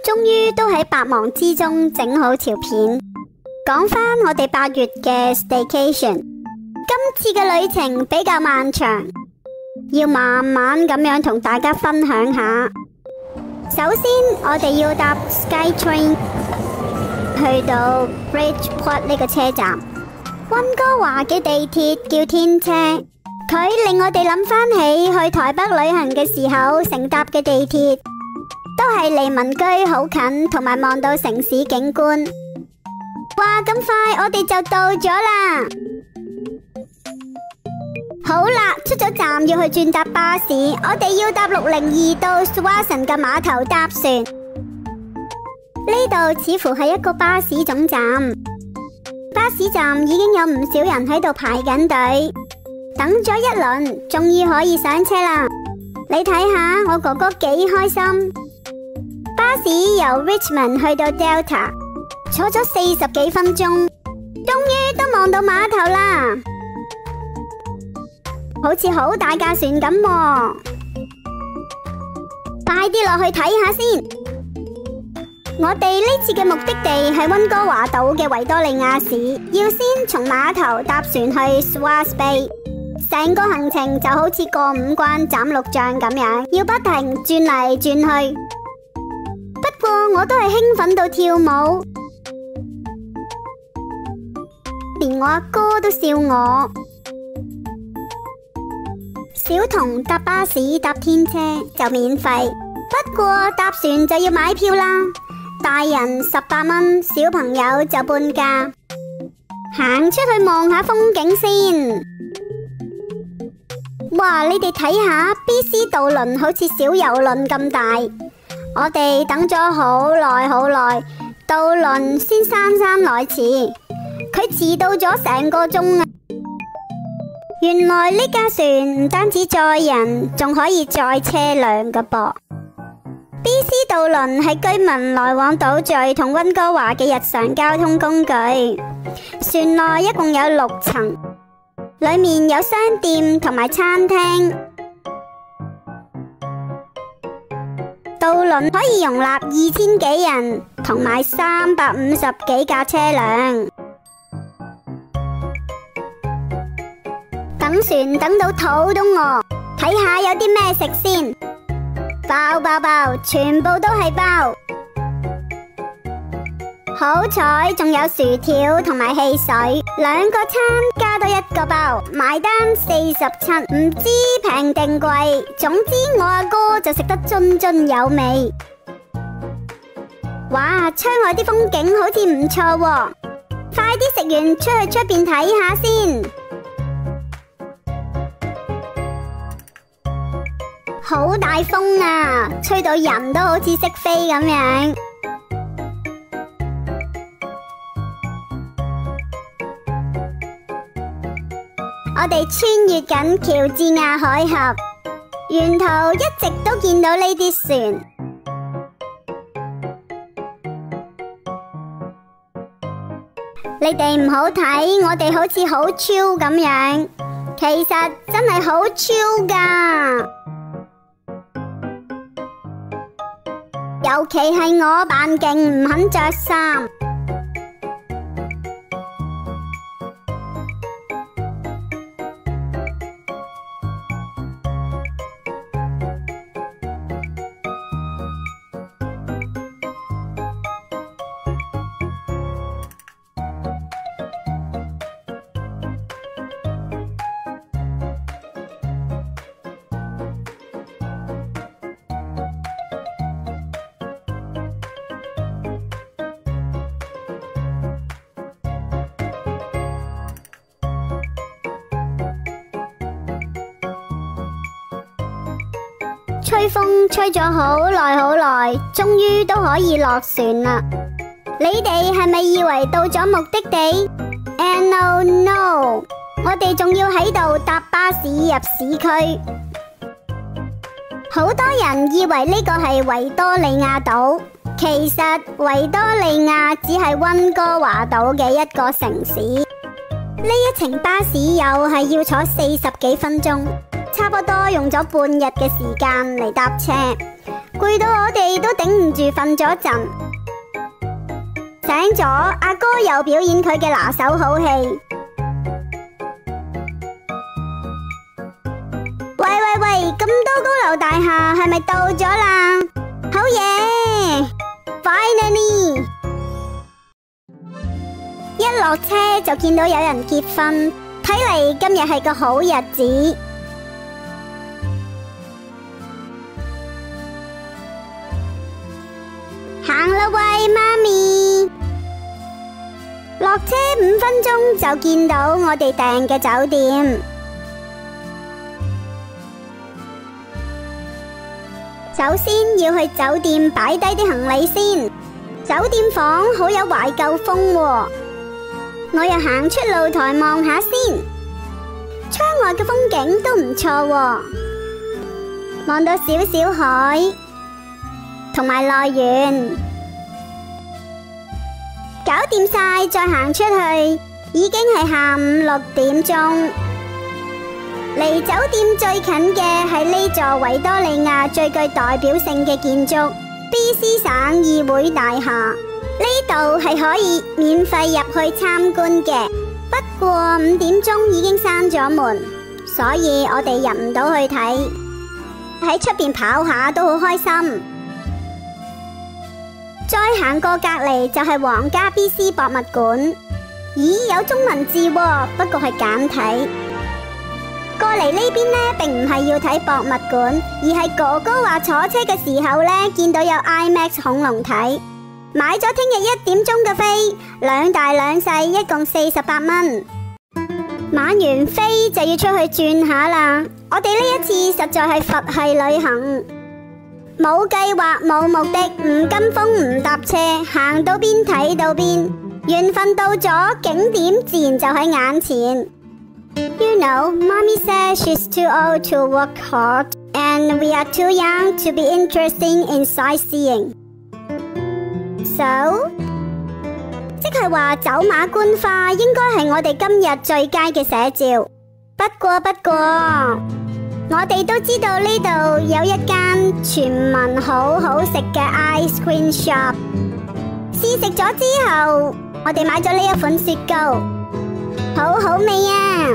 終於都喺百忙之中整好條片。講返我哋8月嘅 staycation， 今次嘅旅程比較漫長，要慢慢咁樣同大家分享下。首先，我哋要搭 SkyTrain 去到 Bridgeport 呢個車站。溫哥華嘅地鐵叫天車，佢令我哋諗返起去台北旅行嘅時候乘搭嘅地鐵，都係離民居好近，同埋望到城市景觀。哇，咁快我哋就到咗啦！好啦，出咗站要去轉搭巴士，我哋要搭602到 Tsawwassen 嘅碼頭搭船。呢度似乎係一個巴士總站。巴士站已經有唔少人喺度排緊隊，等咗一輪，終於可以上車啦！你睇下我哥哥幾開心。巴士由 Richmond 去到 Delta， 坐咗40幾分鐘，終於都望到碼頭啦，好似好大架船咁喎。快啲落去睇下先。我哋呢次嘅目的地係溫哥華島嘅維多利亞市，要先從碼頭搭船去 Swas Bay， 成個行程就好似過5關斬6將咁樣，要不停轉嚟轉去。不過我都係興奮到跳舞，連我阿哥都笑我。小童搭巴士搭天車就免費，不過搭船就要買票啦。大人18蚊，小朋友就半價。行出去望下風景先。哇，你哋睇下 BC 渡輪好似小郵輪咁大。我哋等咗好耐好耐，渡輪先姍姍來遲，佢遲到咗成個鐘啊！原來呢架船唔單止載人，仲可以載車輛㗎噃。BC 渡輪係居民來往島嶼同溫哥華嘅日常交通工具。船內一共有6層，裏面有商店同埋餐廳。渡輪可以容納2000幾人，同埋350幾架車輛。等船等到肚都餓，睇下有啲咩食先。包包包，全部都係包。好彩仲有薯條同埋汽水，2個餐加多1個包，埋單47，唔知平定貴。總之我阿哥就食得津津有味。哇，窗外啲風景好似唔錯喎，快啲食完出去出邊睇下先。好大風啊，吹到人都好似識飛咁樣。我哋穿越緊喬治亞海峽，沿途一直都見到呢啲船。你哋唔好睇，我哋好似好超咁樣，其實真係好超㗎。尤其係我扮勁唔肯着衫。吹風吹咗好耐好耐，終於都可以落船啦。你哋係咪以為到咗目的地？No no， 我哋仲要喺度搭巴士入市區。好多人以為呢個係維多利亞島，其實維多利亞只係溫哥華島嘅一個城市。呢一程巴士又係要坐40幾分鐘。差不多用咗半日嘅時間嚟搭車， 攰到我哋都頂唔住瞓咗陣。醒咗，阿哥又表演佢嘅拿手好戲。喂，咁多高樓大廈係咪到咗啦？好嘢 ！Finally！ 一落車就見到有人結婚，睇嚟今日係個好日子。行啦喂，媽咪！落車5分鐘就見到我哋訂嘅酒店。首先要去酒店擺低啲行李先。酒店房好有懷舊風喎，我又行出露台望下先。窗外嘅風景都唔錯喎，望到少少海同埋樂園。搞掂晒再行出去，已經係下午6點鐘。離酒店最近嘅係呢座維多利亞最具代表性嘅建築 BC 省議會大廈，呢度係可以免費入去參觀嘅。不過5點鐘已經閂咗門，所以我哋入唔到去睇。喺出邊跑下都好開心。再行過隔籬就係皇家 BC 博物館。咦，有中文字喎，不過係簡體。過嚟呢邊呢，並唔係要睇博物館，而係哥哥話坐車嘅時候呢，見到有 IMAX 恐龍睇，買咗聽日1點鐘嘅飛，2大2細，一共48蚊。買完飛就要出去轉下啦。我哋呢一次實在係佛系旅行，冇計劃冇目的，唔跟風唔搭車，行到邊睇到邊，緣分到咗，景點自然就喺眼前。You know, Mommy says she's too old to work hard, and we are too young to be interested in sightseeing. So, 即係話走馬觀花應該係我哋今日最佳嘅寫照。不過，我哋都知道呢度有一間傳聞好好食嘅 ice cream shop。試食咗之後，我哋買咗呢一款雪糕。好好味啊！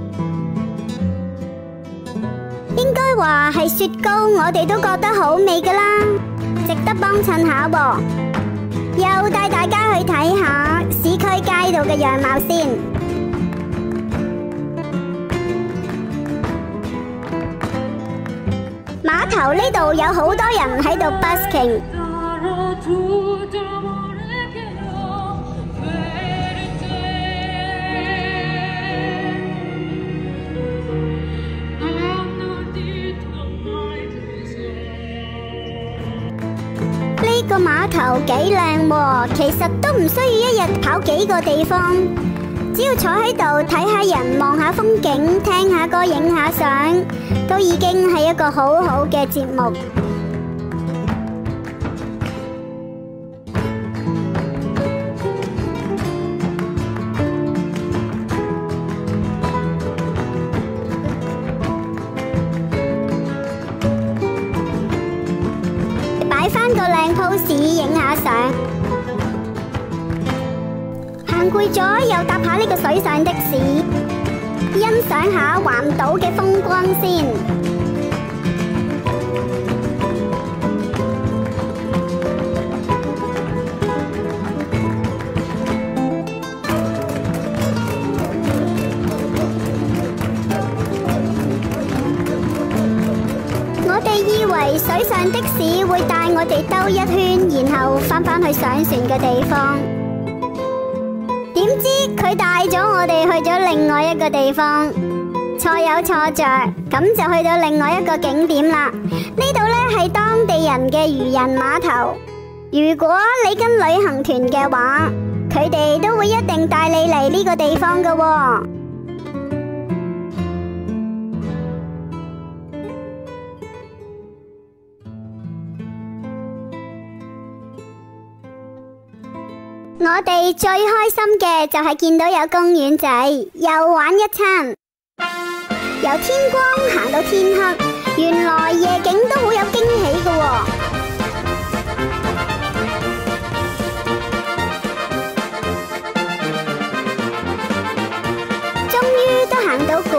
應該話係雪糕，我哋都覺得好味㗎啦，值得幫襯下喎。又帶大家去睇下市區街道嘅樣貌先。碼頭呢度有好多人喺度 busking。呢個碼頭幾靚喎，其實都唔需要一日跑幾個地方，只要坐喺度睇下人，望下風景，聽下歌，影下相，都已經係一個好好嘅節目。翻個靚 pose 影下相，行攰咗又搭下呢個水上的士，欣賞下環島嘅風光先。我哋以為水上的士會帶我哋兜一圈，然後翻返去上船嘅地方。點知佢帶咗我哋去咗另外一個地方，錯有錯着，咁就去到另外一個景點啦。呢度呢係當地人嘅漁人碼頭。如果你跟旅行團嘅話，佢哋都會一定帶你嚟呢個地方㗎喎。我哋最開心嘅就係見到有公園仔，又玩一餐。由天光行到天黑，原來夜景都好有驚喜㗎喎。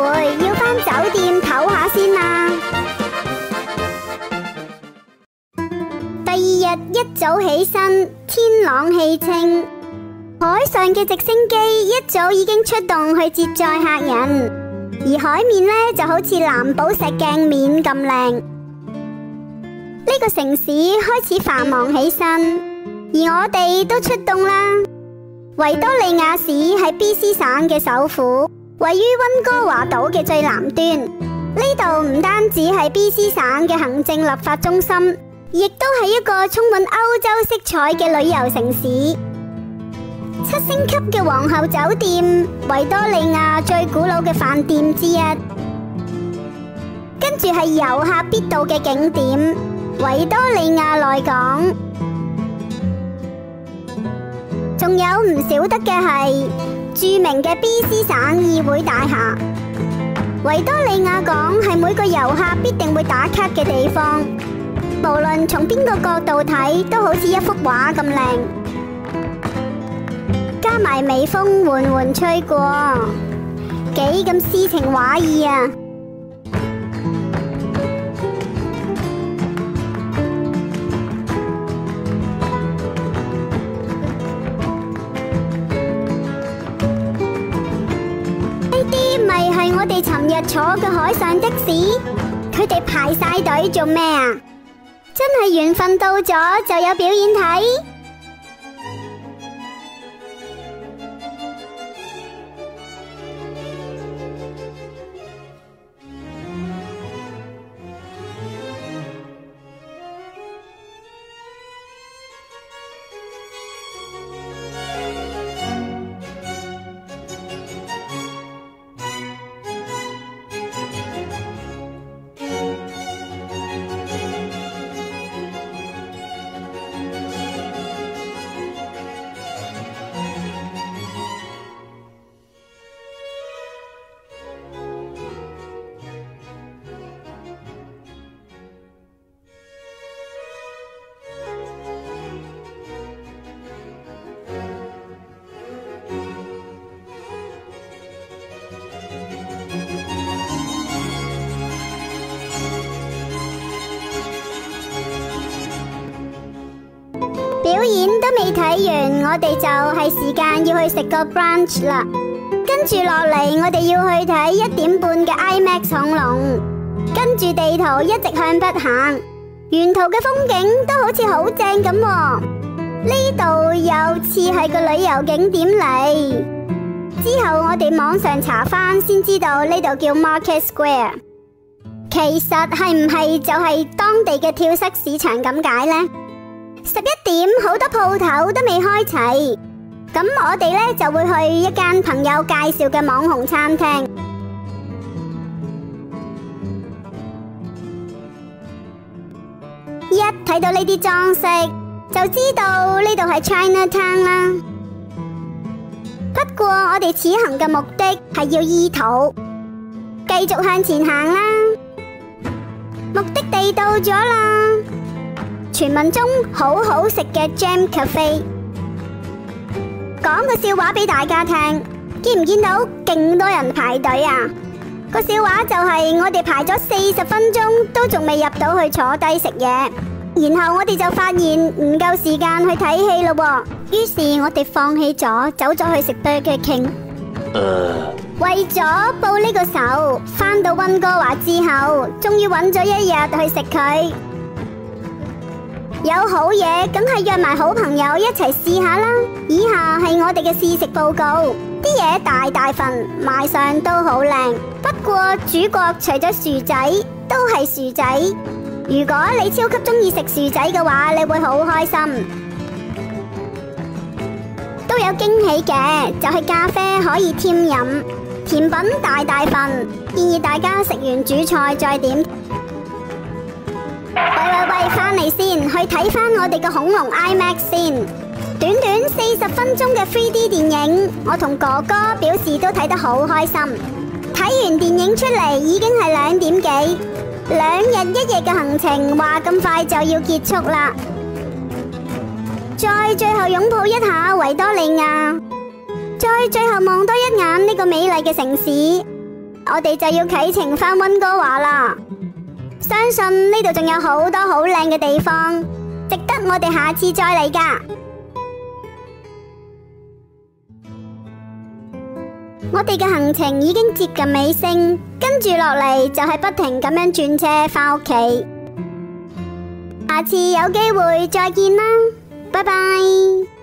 攰，要返酒店唞下先啦。第二日一早起身，天朗氣清，海上嘅直升機一早已經出動去接載客人，而海面呢就好似藍寶石鏡面咁靚。呢個城市開始繁忙起身，而我哋都出動啦。維多利亞市係 BC 省嘅首府，位於溫哥華島嘅最南端。呢度唔單止係 BC 省嘅行政立法中心，亦都係一個充滿歐洲色彩嘅旅遊城市。7星級嘅皇后酒店，維多利亞最古老嘅飯店之一。跟住係遊客必到嘅景點，維多利亞內港。仲有唔少得嘅係著名嘅 BC 省議會大廈。維多利亞港係每個遊客必定會打卡嘅地方，無論從邊個角度睇，都好似一幅畫咁靚。加埋微風緩緩吹過，幾咁詩情畫意啊！我哋尋日坐嘅海上的士，佢哋排晒隊做咩啊？真係緣分到咗就有表演睇。表演都未睇完，我哋就係時間要去食個 brunch 啦。跟住落嚟，我哋要去睇1點半嘅 IMAX 恐龍。跟住地圖一直向北行，沿途嘅風景都好似好正咁喎。呢度又似係個旅遊景點嚟。之後我哋網上查返先知道呢度叫 Market Square。其實係唔係就係當地嘅跳蚤市場咁解呢？11點好多鋪頭都未開齊，咁我哋呢就會去一間朋友介紹嘅網紅餐廳。一睇到呢啲裝飾，就知道呢度係 Chinatown 啦。不過我哋此行嘅目的係要醫肚，繼續向前行啦。目的地到咗啦。傳聞中好好食嘅 Jam Cafe， 講個笑話俾大家聽，見唔見到勁多人排隊啊？個笑話就係我哋排咗40分鐘都仲未入到去坐低食嘢，然後我哋就發現唔夠時間去睇戲咯，於是我哋放棄咗，走咗去食 Burger King。為咗報呢個仇，返到溫哥華之後，終於揾咗一日去食佢。有好嘢，梗係約埋好朋友一齊試下啦。以下係我哋嘅試食報告，啲嘢大大份，賣相都好靚。不過主角除咗薯仔，都係薯仔。如果你超級鍾意食薯仔嘅話，你會好開心。都有驚喜嘅，就係咖啡可以添飲，甜品大大份，建議大家食完主菜再點。喂，返嚟先，去睇返我哋嘅恐龍 IMAX 先。短短40分鐘嘅 3D 電影，我同哥哥表示都睇得好開心。睇完電影出嚟已經係2點幾，2日1夜嘅行程話咁快就要結束啦。再最後擁抱一下維多利亞，再最後望多一眼呢個美麗嘅城市。 我哋就要啟程返溫哥華啦。相信呢度仲有好多好靚嘅地方，值得我哋下次再嚟㗎。我哋嘅行程已經接近尾聲，跟住落嚟就係不停咁樣轉車返屋企。下次有機會再見啦，拜拜。